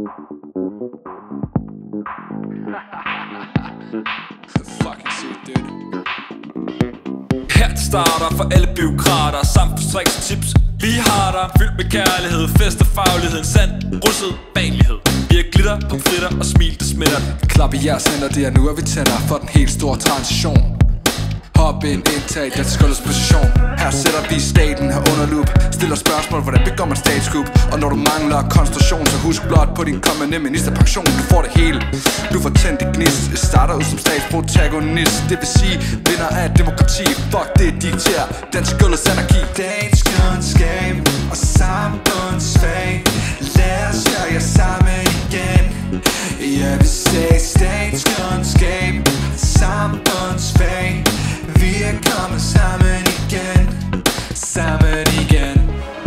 Fucking sygt, dude. Her det starter for alle bureaukrater, samfundstricks og tips. Vi har der fyldt med kærlighed, fest og faglighed, sand, russet, vanlighed. Vi har glitter, pomfritter og smil, det smitter. Klap i jeres hænder, det er nu, at vi tænder for den helt store transition. Hop ind, indtag, den skulders position. Her sætter vi staten her under loop. Stiller spørgsmål, hvordan begår man statskup. Og når du mangler koncentration, så husk blot på din kommende ministerpension. Du får det hele, du får tændt i gnist. Starter ud som statsprotagonist, det vil sige vinder af demokrati. Fuck det dikter, den skulders anarki. Statskundskab og samfundsfag. Lad os gøre jer sammen igen. Jeg vil sige statskundskab og samfundsfag. Vi er kommet sammen igen. Sammen igen.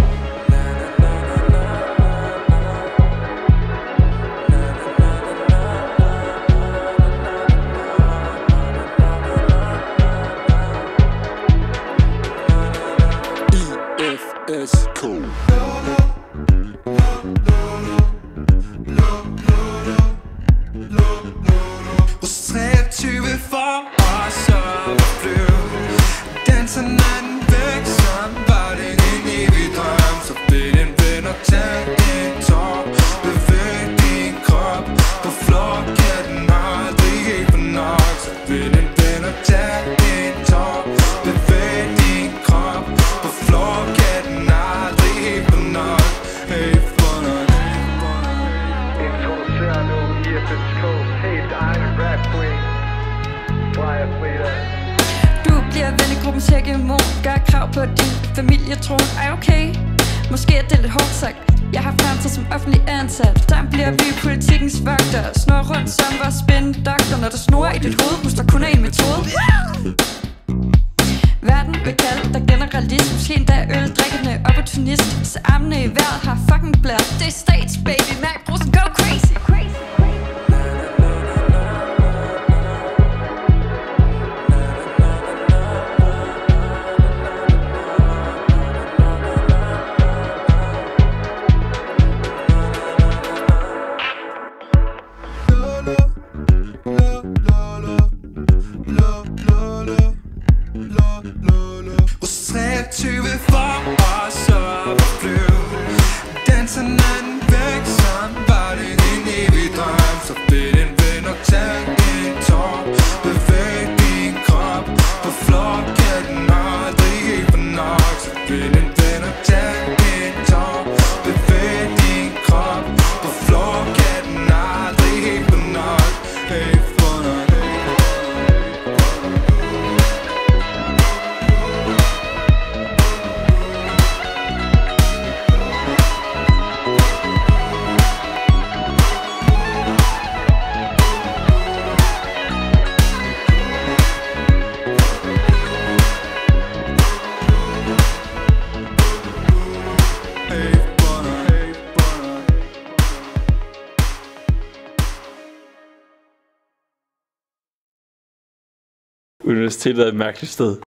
IFSK. RUS23 for os og flyv. Danser natten væk, som var det en evig drøm. Så find en ven og tag en tår. Bevæg din krop på floor, kan den aldrig helt for nok. Så find en ven og tag en tår. Bevæg din krop på floor, kan den aldrig helt for nok. Hey for nok. Introducerer nu IFSK's helt egen rap queen, Freja, Frida. Du bliver ven i gruppens hegemon. Gør krav på din familietron. Er okay? Måske er det lidt hårdt sagt. Jeg har fremtid som offentlig ansat. Der bliver vi politikkens vogter. Snor rundt som vores spindoktor. Når der snor i dit hoved, husk der kun er en metode. Verden vil kalde dig generalist. Måske endda øldrikkende opportunist. Så armene i vejret har fucking blæret. Det er stats, baby. Mærk brusen, go crazy. RUS23 for os og flyv. Danser natten væk, som var det en evig drøm. Så find en ven og tag en tår. Bevæg din krop på floor, kan den aldrig helt for nok. Så find en ven og tag en tår. Bevæg din krop på floor, kan den aldrig helt for nok. Hey for nok. Universitetet er et mærkeligt sted.